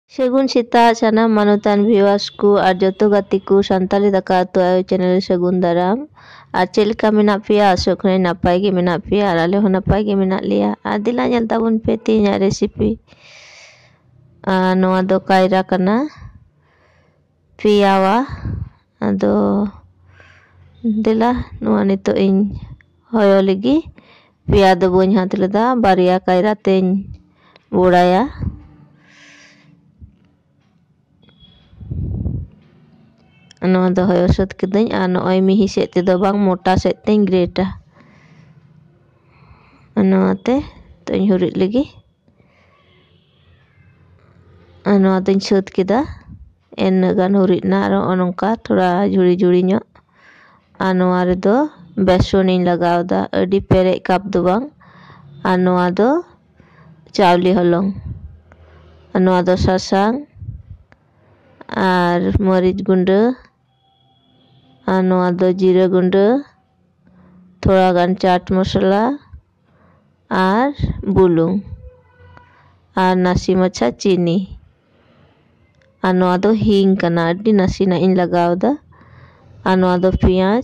ᱥᱟᱹᱜᱩᱱ ᱥᱮᱛᱟᱜ ᱥᱟᱱᱟᱢ ᱢᱟᱱᱚᱛᱟᱱ ᱵᱷᱤᱣᱟᱨᱥ ᱠᱚ ᱟᱨ ᱡᱚᱛᱚ ᱜᱟᱛᱮ ᱠᱚ ᱥᱟᱱᱛᱟᱞᱤ ᱫᱟᱠᱟ ᱩᱛᱩ ᱟᱭᱳ ᱪᱮᱱᱮᱞ ᱥᱟᱹᱜᱩᱱ ᱫᱟᱨᱟᱢ। ᱟᱨ ᱪᱮᱫ ᱞᱮᱠᱟ ᱢᱮᱱᱟᱜ ᱯᱮᱭᱟ? ᱟᱥᱚᱜ ᱠᱟᱹᱱᱟᱹᱧ ᱱᱟᱯᱟᱭ ᱜᱮ ᱢᱮᱱᱟᱜ ᱯᱮᱭᱟ ᱟᱨ ᱟᱞᱮ ᱦᱚᱸ ᱱᱟᱯᱟᱭ ᱜᱮ ᱢᱮᱱᱟᱜ ᱞᱮᱭᱟ। ᱟᱨ ᱫᱮᱞᱟ ᱧᱮᱞ ᱛᱟᱵᱚᱱ ᱯᱮ ᱛᱮᱦᱮᱧᱟᱜ ᱨᱮᱥᱤᱯᱤ। ᱱᱚᱣᱟ ᱫᱚ ᱠᱟᱭᱨᱟ ᱠᱟᱱᱟ, ᱯᱮᱭᱟᱣᱟ। ᱟᱫᱚ ᱫᱮᱞᱟ ᱱᱚᱣᱟ ᱱᱤᱛᱚᱜ ᱤᱧ ᱦᱚᱭᱚ ᱞᱮᱜᱮ। ᱯᱮᱭᱟ ᱫᱚ ᱵᱟᱹᱧ ᱦᱟᱛ ᱞᱮᱫᱟ, ᱵᱟᱨᱭᱟ ᱠᱟᱭᱨᱟ ᱛᱮᱧ ᱵᱚᱲᱟᱭᱟ। ᱱᱚᱣᱟ ᱫᱚ ᱦᱚᱭᱚ ᱥᱟᱹᱛ ᱠᱤᱫᱟᱹᱧ ᱟᱨ ᱱᱚᱜᱼᱚᱭ ᱢᱤᱦᱤ ᱥᱮᱫ ᱛᱮᱫᱚ ᱵᱟᱝ, ᱢᱚᱴᱟ ᱥᱮᱫ ᱛᱮᱧ ᱜᱨᱮᱴᱟ। ᱱᱚᱣᱟᱛᱮ ᱛᱚᱧ ᱦᱩᱨᱤᱫ ᱞᱮᱜᱮ। ᱱᱚᱣᱟ ᱫᱚᱧ ᱥᱟᱹᱛ ᱠᱮᱫᱟ। ᱤᱱᱟᱹᱜ ᱜᱟᱱ ᱦᱩᱨᱤᱫ ᱮᱱᱟ ᱟᱨ ᱱᱚᱜᱼᱚ ᱱᱚᱝᱠᱟ ᱛᱷᱚᱲᱟ ᱡᱷᱩᱲᱤ ᱡᱷᱩᱲᱤ ᱧᱚᱜ। ᱟᱨ ᱱᱚᱣᱟ ᱨᱮᱫᱚ ᱵᱮᱥᱚᱱᱤᱧ ᱞᱟᱜᱟᱣᱫᱟ, ᱟᱹᱰᱤ ᱯᱮᱨᱮᱡ ᱠᱟᱯ ᱫᱚ ᱵᱟᱝ। ᱟᱨ ᱱᱚᱣᱟ ᱫᱚ ᱪᱟᱣᱞᱮ ᱦᱚᱞᱚᱝ। ᱟᱨ ᱱᱚᱣᱟ ᱫᱚ ᱥᱟᱥᱟᱝ ᱟᱨ ᱢᱟᱹᱨᱤᱪ ᱜᱩᱸᱰᱟᱹ, ᱟᱨ ᱱᱚᱣᱟ ᱫᱚ ᱡᱤᱨᱟᱹ ᱜᱩᱸᱰᱟᱹ, ᱛᱷᱚᱲᱟ ᱜᱟᱱ ᱪᱟᱴ ᱢᱚᱥᱞᱟ ᱟᱨ ᱵᱩᱞᱩᱝ ᱟᱨ ᱱᱟᱥᱮ ᱢᱟᱪᱷᱟ চিনি। আর নয়া দো হিং কানা, আডি নাসিনাᱜ ᱤᱧ ᱞᱟᱜᱟᱣᱫᱟ। আর নয়া দো পেঁয়াজ,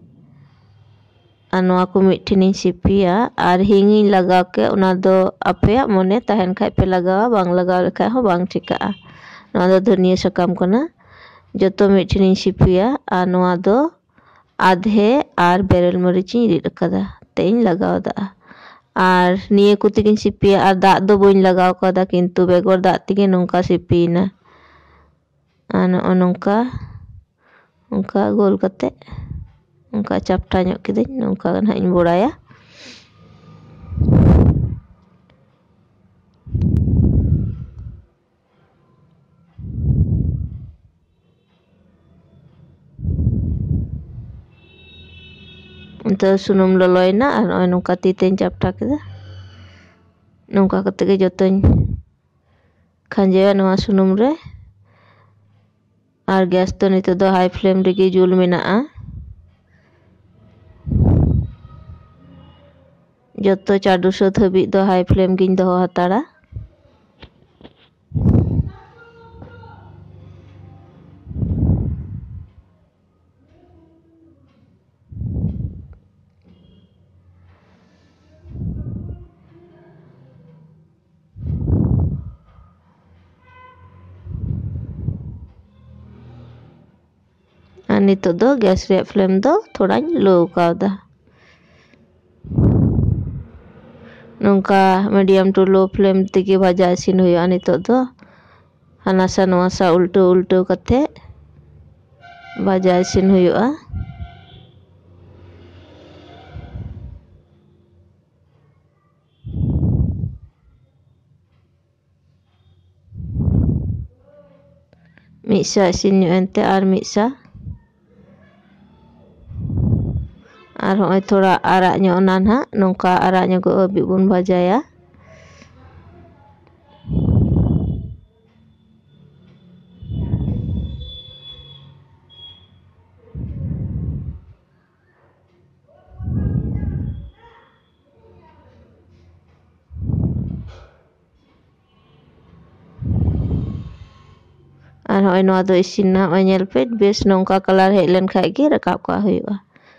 আর নয়া को मिठिनिᱧ सिपिया। আর হিং ইᱧ লাগাও কে ওনা দो আपेयाग মনে তাহেন খাই पे লাগাवा, বাং লাগাও লেখাই হᱚᱸ বাং ᱴᱷᱤᱠᱟᱜᱼᱟ। নয়া দो ধনিয়া সাকাম কানা, ᱡᱚᱛᱚ मिठिनिᱧ सिपिया। আর নয়া দো আধে আর বেরেল মরিচিᱧ রিᱫ আকাদা তেইᱧ লাগাᱣᱫᱟ। আর নিয়ে को तेगिᱧ सिपिया। আর দাগ দো বাᱹᱧ লাগাও কাদা, কিন্তু বেগর দাগ তেগে নংকা सिपियेना। আর নᱚᱜᱼᱚ ᱱᱚᱝᱠᱟ ᱚᱱᱠᱟ ᱜᱳᱞ ᱠᱟᱛᱮ ᱚᱱᱠᱟ ᱪᱟᱯᱴᱟ ᱧᱚᱜ ᱠᱤᱫᱟᱹᱧ। ᱱᱚᱝᱠᱟ ᱜᱮ ᱱᱟᱦᱟᱜ ᱤᱧ ᱵᱚᱲᱟᱭᱟ। ᱱᱤᱛᱚᱜ ᱥᱩᱱᱩᱢ ᱞᱚᱞᱚᱭᱮᱱᱟ ᱟᱨ ᱱᱚᱜᱼᱚᱭ ᱱᱚᱝᱠᱟ ᱛᱤ ᱛᱮᱧ ᱪᱟᱯᱴᱟ ᱠᱮᱫᱟ। ᱱᱚᱝᱠᱟ ᱠᱟᱛᱮ ᱜᱮ ᱡᱚᱛᱚᱧ ᱠᱷᱟᱸᱡᱚᱭᱟ ᱱᱚᱣᱟ ᱥᱩᱱᱩᱢ ᱨᱮ। আর গ্যাস তো নিতে দো হাই ফ্লেম রেগে জুল মেনাᱜᱼᱟ। যত চাডু সাত হাবিজ দো হাই ফ্লেম গিᱧ দᱚᱦᱚ ᱦᱟᱛᱟᱲᱟ। আর নিতᱚᱜ ᱫᱚ গ্যাস ᱨᱮᱭᱟᱜ ᱯᱷᱞᱮᱢ ᱫᱚ ᱛᱷᱚᱲᱟᱧ ᱞᱳ ᱠᱟᱣᱫᱟ। ᱱᱚᱝᱠᱟ ᱢᱤᱰᱤᱭᱟᱢ ᱴᱩ ᱞᱳ ᱯᱷᱞᱮᱢ ᱛᱮᱜᱮ ᱵᱷᱟᱡᱟ ᱤᱥᱤᱱ ᱦᱩᱭᱩᱜᱼᱟ। ᱱᱤᱛᱚᱜ ᱫᱚ ᱦᱟᱱᱟ ᱥᱟ ᱱᱚᱣᱟ ᱥᱟ ᱩᱞᱴᱟᱹᱣ ᱩᱞᱴᱟᱹᱣ ᱠᱟᱛᱮ ᱵᱷᱟᱡᱟ ᱤᱥᱤᱱ ᱦᱩᱭᱩᱜᱼᱟ। ᱢᱤᱫ ᱥᱟ ᱤᱥᱤᱱ ᱧᱚᱜ ᱮᱱᱛᱮ ᱟᱨ ᱢᱤᱫ ᱥᱟ, আর হᱚᱸᱜᱼᱚᱭ ᱛᱷᱚᱲᱟ ᱟᱨᱟᱜ ᱧᱚᱜ ᱱᱟ ᱱᱟᱦᱟᱜ, ᱱᱚᱝᱠᱟ ᱟᱨᱟᱜ ᱧᱚᱜᱚᱜ ᱦᱟᱹᱵᱤᱡ ᱵᱚᱱ ᱵᱷᱟᱡᱟᱭᱟ। আর হᱚᱸᱜᱼᱚᱭ ᱱᱚᱣᱟ ᱫᱚ ᱤᱥᱤᱱ ᱱᱟ। হᱚᱸᱜᱼᱚᱭ ᱧᱮᱞ ᱯᱮ ᱵᱮᱥ ᱱᱚᱝᱠᱟ ᱠᱟᱞᱟর ᱦᱮᱡ ᱞᱮᱱ ᱠᱷᱟᱡ ᱜᱮ ᱨᱟᱠᱟᱵ ᱠᱟᱜ ᱦᱩᱭᱩᱜᱼᱟ।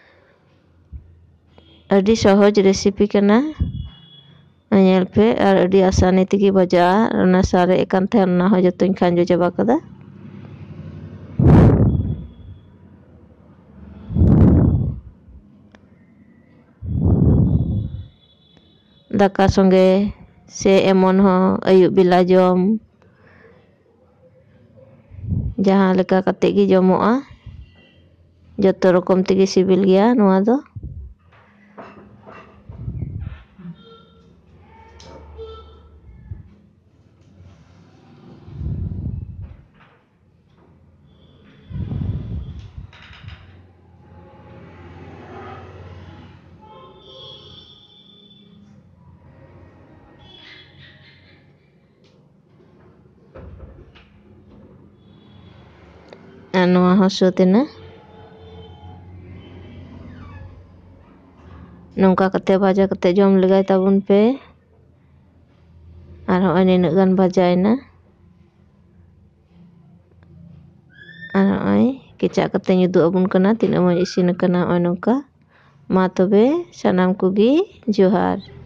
ᱟᱹᱰᱤ ᱥᱚᱦᱚᱡ ᱨᱮᱥᱤᱯি ᱠᱟᱱᱟ। ᱧᱮᱞ ᱯᱮ ᱟᱨ ᱟᱹᱰᱤ आसानी ᱛᱮᱜᱮ ᱵᱷᱟᱡᱟᱜᱼᱟ। ᱚᱱᱟ ᱥᱟᱨᱮᱡ ᱟᱠᱟᱱ ᱛᱟᱦᱮᱸ ᱚᱱᱟ ᱦᱚᱸ ᱡᱚᱛᱚᱧ ᱠᱷᱟᱸᱡᱚ ᱪᱟᱵᱟ ᱠᱟᱫᱟ। দাকা সঙ্গে সে এমন হᱚᱸ আয়ুব বেলা জম ᱡᱟᱦᱟᱸ ᱞᱮᱠᱟ ᱠᱟᱛᱮ ᱜᱮ ᱡᱚᱢᱚᱜᱼᱟ। ᱡᱚᱛᱚ ᱨᱚᱠᱚᱢ ᱛᱮᱜᱮ ᱥᱤᱵᱤᱞ ᱜᱮᱭᱟ ᱱᱚᱣᱟ ᱫᱚ। আর নয়া হᱚᱸ ᱥᱟᱹᱛ ᱮᱱᱟ। ᱱᱚᱝᱠᱟ ᱠᱟᱛᱮ ᱵᱷᱟᱡᱟ ᱠᱟᱛᱮ ᱡᱚᱢ ᱞᱮᱜᱟᱭ ᱛᱟᱵᱚᱱ ᱯᱮ। ᱟᱨ ᱦᱚᱸᱜᱼᱚᱭ ᱱᱤᱱᱟᱹᱜ ᱜᱟᱱ ᱵᱷᱟᱡᱟᱭᱮᱱᱟ। ᱟᱨ ᱱᱚᱜᱼᱚᱭ ᱠᱮᱪᱟᱜ ᱠᱟᱛᱮᱧ ᱩᱫᱩᱜ ᱟᱵᱚᱱ ᱠᱟᱱᱟ ᱛᱤᱱᱟᱹᱜ ᱢᱚᱡᱽ ᱤᱥᱤᱱ ᱟᱠᱟᱱᱟ ᱱᱚᱜᱼᱚᱭ ᱱᱚᱝᱠᱟ। ᱢᱟ ᱛᱚᱵᱮ ᱥᱟᱱᱟᱢ ᱠᱚᱜᱮ ᱡᱚᱦᱟᱨ।